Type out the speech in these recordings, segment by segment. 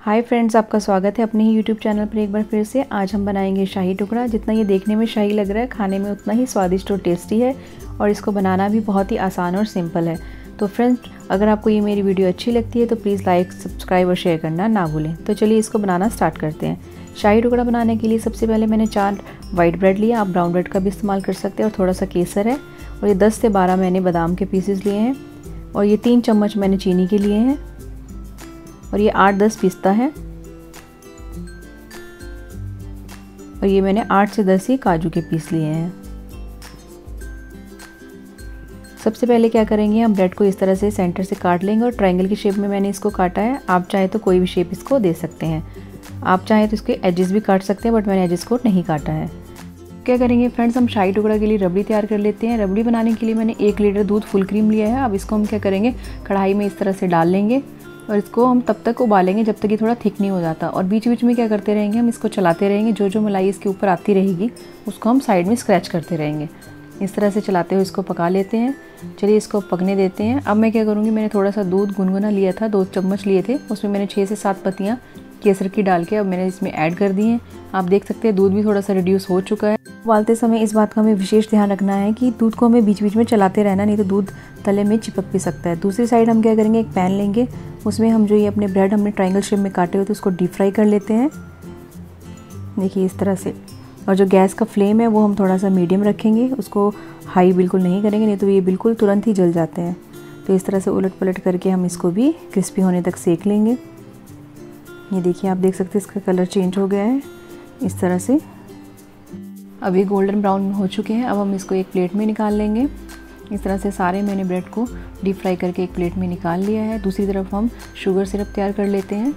Hi friends, आपका स्वागत है अपने ही यूट्यूब चैनल पर एक बार फिर से। आज हम बनाएंगे शाही टुकड़ा। जितना ये देखने में शाही लग रहा है, खाने में उतना ही स्वादिष्ट और टेस्टी है और इसको बनाना भी बहुत ही आसान और सिंपल है। तो फ्रेंड्स, अगर आपको ये मेरी वीडियो अच्छी लगती है तो प्लीज़ लाइक, सब्सक्राइब और शेयर करना ना भूलें। तो चलिए इसको बनाना स्टार्ट करते हैं। शाही टुकड़ा बनाने के लिए सबसे पहले मैंने 4 वाइट ब्रेड लिया। आप ब्राउन ब्रेड का भी इस्तेमाल कर सकते हैं। और थोड़ा सा केसर है और ये 10 से 12 मैंने बादाम के पीसेस लिए हैं और ये 3 चम्मच मैंने चीनी के लिए हैं और ये 8-10 पिस्ता है और ये मैंने 8 से 10 ही काजू के पीस लिए हैं। सबसे पहले क्या करेंगे, हम ब्रेड को इस तरह से सेंटर से काट लेंगे और ट्रायंगल की शेप में मैंने इसको काटा है। आप चाहे तो कोई भी शेप इसको दे सकते हैं। आप चाहे तो इसके एजेस भी काट सकते हैं, बट मैंने एजेस को नहीं काटा है। क्या करेंगे फ्रेंड्स, हम शाही टुकड़ा के लिए रबड़ी तैयार कर लेते हैं। रबड़ी बनाने के लिए मैंने 1 लीटर दूध फुल क्रीम लिया है। अब इसको हम क्या करेंगे, कढ़ाई में इस तरह से डाल लेंगे और इसको हम तब तक उबालेंगे जब तक ये थोड़ा थिक नहीं हो जाता। और बीच बीच में क्या करते रहेंगे, हम इसको चलाते रहेंगे। जो मलाई इसके ऊपर आती रहेगी उसको हम साइड में स्क्रैच करते रहेंगे। इस तरह से चलाते हुए इसको पका लेते हैं। चलिए इसको पकने देते हैं। अब मैं क्या करूँगी, मैंने थोड़ा सा दूध गुनगुना लिया था, 2 चम्मच लिए थे। उसमें मैंने 6 से 7 पत्तियाँ केसर की डाल के अब मैंने इसमें ऐड कर दी हैं। आप देख सकते हैं दूध भी थोड़ा सा रिड्यूस हो चुका है। उबालते समय इस बात का हमें विशेष ध्यान रखना है कि दूध को हमें बीच बीच में चलाते रहना, नहीं तो दूध तले में चिपक भी सकता है। दूसरी साइड हम क्या करेंगे, एक पैन लेंगे, उसमें हम जो ये अपने ब्रेड हमने ट्रायंगल शेप में काटे हुए थे उसको डीप फ्राई कर लेते हैं। देखिए इस तरह से। और जो गैस का फ्लेम है वो हम थोड़ा सा मीडियम रखेंगे, उसको हाई बिल्कुल नहीं करेंगे, नहीं तो ये बिल्कुल तुरंत ही जल जाते हैं। तो इस तरह से उलट पलट करके हम इसको भी क्रिस्पी होने तक सेक लेंगे। ये देखिए, आप देख सकते हैं इसका कलर चेंज हो गया है इस तरह से। अब ये गोल्डन ब्राउन हो चुके हैं। अब हम इसको एक प्लेट में निकाल लेंगे। इस तरह से सारे मैंने ब्रेड को डीप फ्राई करके एक प्लेट में निकाल लिया है। दूसरी तरफ हम शुगर सिरप तैयार कर लेते हैं।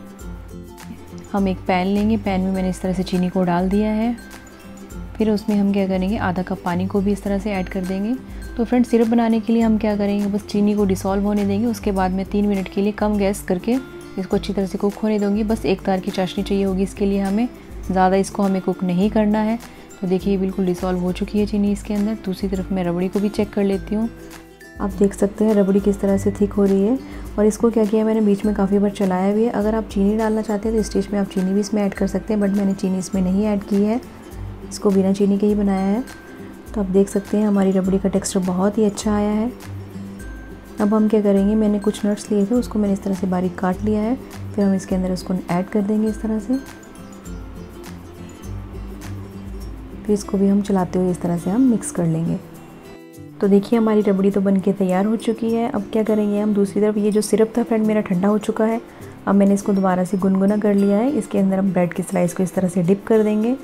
हम एक पैन लेंगे, पैन में मैंने इस तरह से चीनी को डाल दिया है। फिर उसमें हम क्या करेंगे, आधा कप पानी को भी इस तरह से ऐड कर देंगे। तो फ्रेंड्स, सिरप बनाने के लिए हम क्या करेंगे, बस चीनी को डिसॉल्व होने देंगे। उसके बाद मैं 3 मिनट के लिए कम गैस करके इसको अच्छी तरह से कुक होने दूँगी। बस 1 तार की चाशनी चाहिए होगी इसके लिए हमें, ज़्यादा इसको हमें कुक नहीं करना है। तो देखिए बिल्कुल डिसॉल्व हो चुकी है चीनी इसके अंदर। दूसरी तरफ मैं रबड़ी को भी चेक कर लेती हूँ। आप देख सकते हैं रबड़ी किस तरह से थिक हो रही है। और इसको क्या किया, मैंने बीच में काफ़ी बार चलाया भी है। अगर आप चीनी डालना चाहते हैं तो स्टेज में आप चीनी भी इसमें ऐड कर सकते हैं, बट मैंने चीनी इसमें नहीं ऐड की है, इसको बिना चीनी के ही बनाया है। तो आप देख सकते हैं हमारी रबड़ी का टेक्स्चर बहुत ही अच्छा आया है। अब हम क्या करेंगे, मैंने कुछ नट्स लिए थे, उसको मैंने इस तरह से बारीक काट लिया है। फिर हम इसके अंदर उसको ऐड कर देंगे इस तरह से। फिर इसको भी हम चलाते हुए इस तरह से हम मिक्स कर लेंगे। तो देखिए हमारी रबड़ी तो बनके तैयार हो चुकी है। अब क्या करेंगे, हम दूसरी तरफ ये जो सिरप था फ्रेंड मेरा ठंडा हो चुका है। अब मैंने इसको दोबारा से गुनगुना कर लिया है। इसके अंदर हम ब्रेड की स्लाइस को इस तरह से डिप कर देंगे।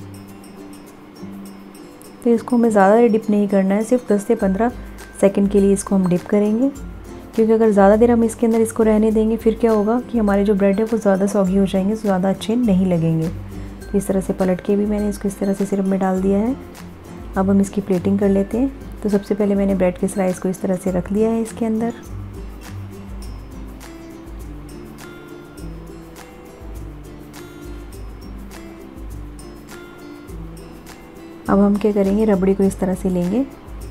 तो इसको हमें ज़्यादा डिप नहीं करना है, सिर्फ 10 से 15 सेकंड के लिए इसको हम डिप करेंगे, क्योंकि अगर ज़्यादा देर हम इसके अंदर इसको रहने देंगे फिर क्या होगा कि हमारे जो ब्रेड है वो ज़्यादा सॉगी हो जाएंगे, ज़्यादा अच्छे नहीं लगेंगे। तो इस तरह से पलट के भी मैंने इसको इस तरह से सिरप में डाल दिया है। अब हम इसकी प्लेटिंग कर लेते हैं। तो सबसे पहले मैंने ब्रेड के स्लाइस को इस तरह से रख लिया है इसके अंदर। अब हम क्या करेंगे, रबड़ी को इस तरह से लेंगे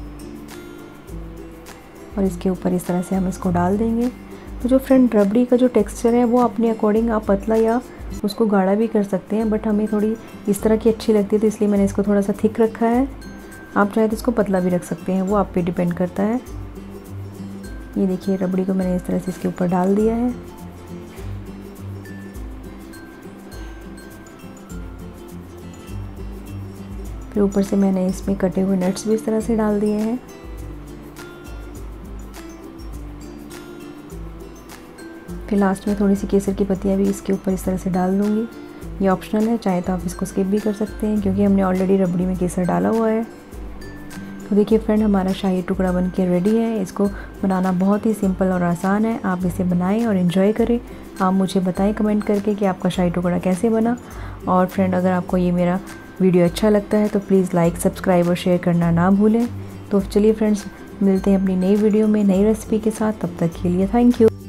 और इसके ऊपर इस तरह से हम इसको डाल देंगे। तो जो फ्रेंड रबड़ी का जो टेक्सचर है वो अपने अकॉर्डिंग आप पतला या उसको गाढ़ा भी कर सकते हैं, बट हमें थोड़ी इस तरह की अच्छी लगती है तो इसलिए मैंने इसको थोड़ा सा थिक रखा है। आप चाहे तो इसको पतला भी रख सकते हैं, वो आप पे डिपेंड करता है। ये देखिए रबड़ी को मैंने इस तरह से इसके ऊपर डाल दिया है। फिर ऊपर से मैंने इसमें कटे हुए नट्स भी इस तरह से डाल दिए हैं। फिर लास्ट में थोड़ी सी केसर की पत्तियाँ भी इसके ऊपर इस तरह से डाल दूँगी। ये ऑप्शनल है, चाहे तो आप इसको स्किप भी कर सकते हैं, क्योंकि हमने ऑलरेडी रबड़ी में केसर डाला हुआ है। तो देखिए फ्रेंड, हमारा शाही टुकड़ा बन के रेडी है। इसको बनाना बहुत ही सिंपल और आसान है। आप इसे बनाएं और इन्जॉय करें। आप मुझे बताएं कमेंट करके कि आपका शाही टुकड़ा कैसे बना। और फ्रेंड, अगर आपको ये मेरा वीडियो अच्छा लगता है तो प्लीज़ लाइक, सब्सक्राइब और शेयर करना ना भूलें। तो चलिए फ्रेंड्स, मिलते हैं अपनी नई वीडियो में नई रेसिपी के साथ। तब तक के लिए थैंक यू।